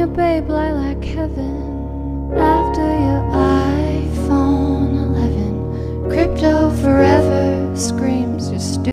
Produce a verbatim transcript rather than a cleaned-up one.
your babe lie like heaven after your iPhone eleven. Crypto forever screams you're stupid.